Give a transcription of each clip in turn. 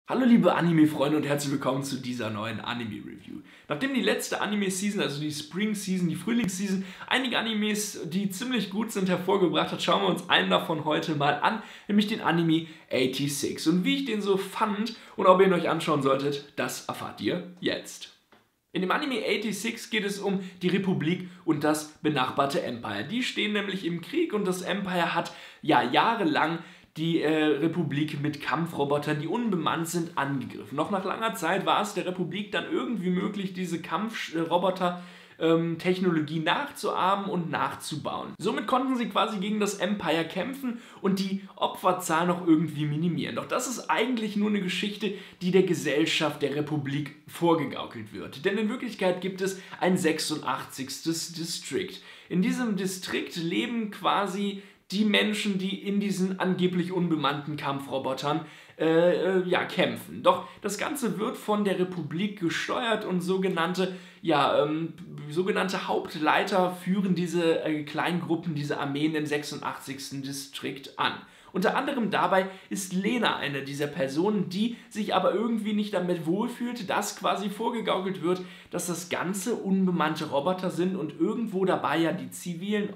Hallo liebe Anime-Freunde und herzlich willkommen zu dieser neuen Anime-Review. Nachdem die letzte Anime-Season, also die Spring-Season, die Frühlings-Season, einige Animes, die ziemlich gut sind, hervorgebracht hat, schauen wir uns einen davon heute mal an, nämlich den Anime 86. Und wie ich den so fand und ob ihr ihn euch anschauen solltet, das erfahrt ihr jetzt. In dem Anime 86 geht es um die Republik und das benachbarte Empire. Die stehen nämlich im Krieg und das Empire hat ja jahrelang die Republik mit Kampfrobotern, die unbemannt sind, angegriffen. Noch nach langer Zeit war es der Republik dann irgendwie möglich, diese Kampfroboter Technologie nachzuahmen und nachzubauen. Somit konnten sie quasi gegen das Empire kämpfen und die Opferzahl noch irgendwie minimieren. Doch das ist eigentlich nur eine Geschichte, die der Gesellschaft der Republik vorgegaukelt wird. Denn in Wirklichkeit gibt es ein 86. District. In diesem Distrikt leben quasi die Menschen, die in diesen angeblich unbemannten Kampfrobotern kämpfen. Doch das Ganze wird von der Republik gesteuert und sogenannte Hauptleiter führen diese kleinen Gruppen, diese Armeen im 86. Distrikt an. Unter anderem dabei ist Lena eine dieser Personen, die sich aber irgendwie nicht damit wohlfühlt, dass quasi vorgegaukelt wird, dass das Ganze unbemannte Roboter sind und irgendwo dabei ja die zivilen,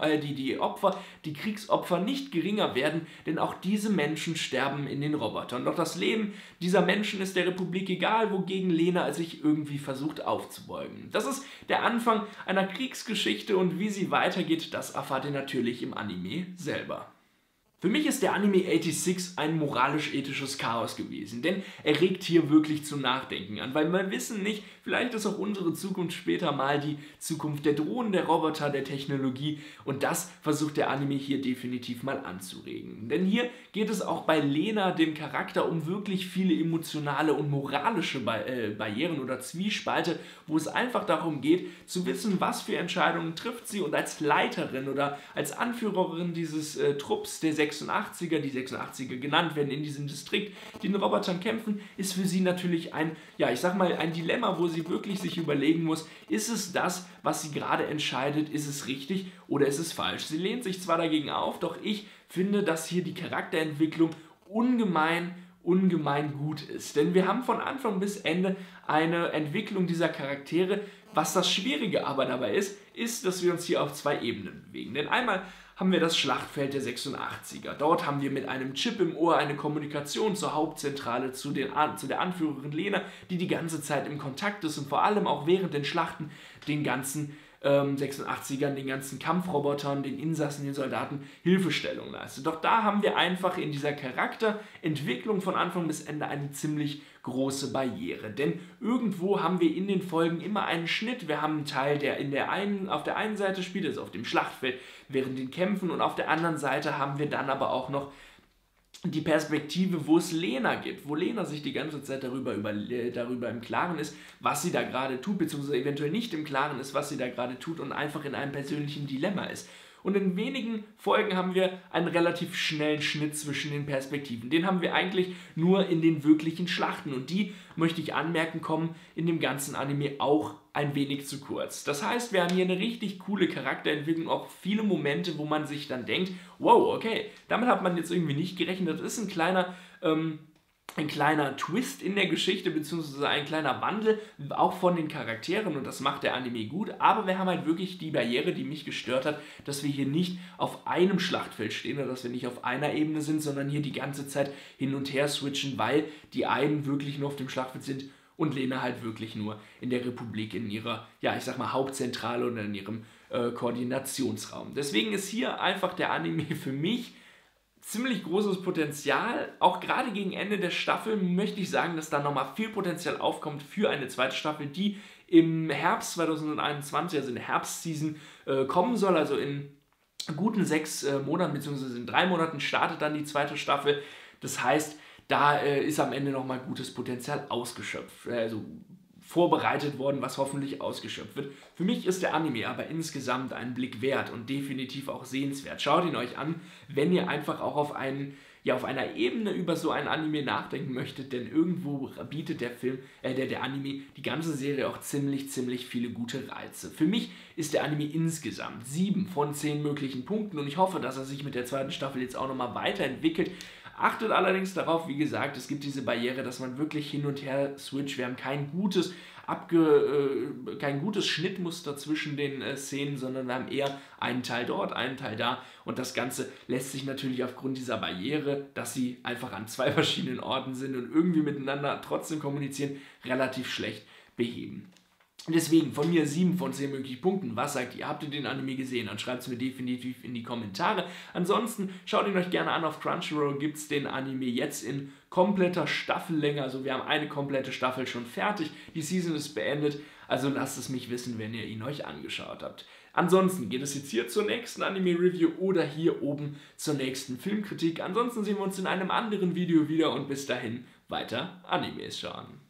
die Kriegsopfer nicht geringer werden, denn auch diese Menschen sterben in den Robotern. Doch das Leben dieser Menschen ist der Republik egal, wogegen Lena sich irgendwie versucht aufzubeugen. Das ist der Anfang einer Kriegsgeschichte und wie sie weitergeht, das erfahrt ihr natürlich im Anime selber. Für mich ist der Anime 86 ein moralisch-ethisches Chaos gewesen, denn er regt hier wirklich zum Nachdenken an, weil wir wissen nicht, vielleicht ist auch unsere Zukunft später mal die Zukunft der Drohnen, der Roboter, der Technologie und das versucht der Anime hier definitiv mal anzuregen. Denn hier geht es auch bei Lena, dem Charakter, um wirklich viele emotionale und moralische Barrieren oder Zwiespalte, wo es einfach darum geht, zu wissen, was für Entscheidungen trifft sie und als Leiterin oder als Anführerin dieses Trupps der 86er, die 86er genannt werden in diesem Distrikt, die in Robotern kämpfen, ist für sie natürlich ein Dilemma, wo sie wirklich sich überlegen muss, ist es das, was sie gerade entscheidet, ist es richtig oder ist es falsch? Sie lehnt sich zwar dagegen auf, doch ich finde, dass hier die Charakterentwicklung ungemein gut ist. Denn wir haben von Anfang bis Ende eine Entwicklung dieser Charaktere. Was das Schwierige aber dabei ist, dass wir uns hier auf zwei Ebenen bewegen. Denn einmal haben wir das Schlachtfeld der 86er. Dort haben wir mit einem Chip im Ohr eine Kommunikation zur Hauptzentrale, zu der Anführerin Lena, die die ganze Zeit im Kontakt ist und vor allem auch während den Schlachten den ganzen 86ern, den ganzen Kampfrobotern, den Insassen, den Soldaten Hilfestellung leistet. Doch da haben wir einfach in dieser Charakterentwicklung von Anfang bis Ende eine ziemlich große Barriere. Denn irgendwo haben wir in den Folgen immer einen Schnitt. Wir haben einen Teil, der auf der einen Seite spielt, also auf dem Schlachtfeld während den Kämpfen und auf der anderen Seite haben wir dann aber auch noch die Perspektive, wo es Lena gibt, wo Lena sich die ganze Zeit darüber im Klaren ist, was sie da gerade tut, beziehungsweise eventuell nicht im Klaren ist, was sie da gerade tut und einfach in einem persönlichen Dilemma ist. Und in wenigen Folgen haben wir einen relativ schnellen Schnitt zwischen den Perspektiven. Den haben wir eigentlich nur in den wirklichen Schlachten und die, möchte ich anmerken, kommen in dem ganzen Anime auch ein wenig zu kurz. Das heißt, wir haben hier eine richtig coole Charakterentwicklung, auch viele Momente, wo man sich dann denkt, wow, okay, damit hat man jetzt irgendwie nicht gerechnet. Das ist ein kleiner Twist in der Geschichte, beziehungsweise ein kleiner Wandel, auch von den Charakteren und das macht der Anime gut, aber wir haben halt wirklich die Barriere, die mich gestört hat, dass wir hier nicht auf einem Schlachtfeld stehen oder dass wir nicht auf einer Ebene sind, sondern hier die ganze Zeit hin und her switchen, weil die einen wirklich nur auf dem Schlachtfeld sind und Lena halt wirklich nur in der Republik, in ihrer, Hauptzentrale oder in ihrem Koordinationsraum. Deswegen ist hier einfach der Anime für mich ziemlich großes Potenzial. Auch gerade gegen Ende der Staffel möchte ich sagen, dass da nochmal viel Potenzial aufkommt für eine zweite Staffel, die im Herbst 2021, also in der Herbstseason, kommen soll. Also in guten 6 Monaten, beziehungsweise in 3 Monaten startet dann die zweite Staffel. Das heißt, da ist am Ende nochmal gutes Potenzial ausgeschöpft. Also vorbereitet worden, was hoffentlich ausgeschöpft wird. Für mich ist der Anime aber insgesamt einen Blick wert und definitiv auch sehenswert. Schaut ihn euch an, wenn ihr einfach auch auf einer Ebene über so ein Anime nachdenken möchtet, denn irgendwo bietet der Anime, die ganze Serie auch ziemlich viele gute Reize. Für mich ist der Anime insgesamt 7 von 10 möglichen Punkten und ich hoffe, dass er sich mit der zweiten Staffel jetzt auch nochmal weiterentwickelt. Achtet allerdings darauf, wie gesagt, es gibt diese Barriere, dass man wirklich hin und her switcht. Wir haben kein gutes Schnittmuster zwischen den Szenen, sondern wir haben eher einen Teil dort, einen Teil da und das Ganze lässt sich natürlich aufgrund dieser Barriere, dass sie einfach an 2 verschiedenen Orten sind und irgendwie miteinander trotzdem kommunizieren, relativ schlecht beheben. Deswegen von mir 7 von 10 möglichen Punkten. Was sagt ihr? Habt ihr den Anime gesehen? Dann schreibt es mir definitiv in die Kommentare. Ansonsten schaut ihn euch gerne an. Auf Crunchyroll gibt es den Anime jetzt in kompletter Staffellänge. Also wir haben eine komplette Staffel schon fertig. Die Season ist beendet. Also lasst es mich wissen, wenn ihr ihn euch angeschaut habt. Ansonsten geht es jetzt hier zur nächsten Anime-Review oder hier oben zur nächsten Filmkritik. Ansonsten sehen wir uns in einem anderen Video wieder und bis dahin weiter Animes schauen.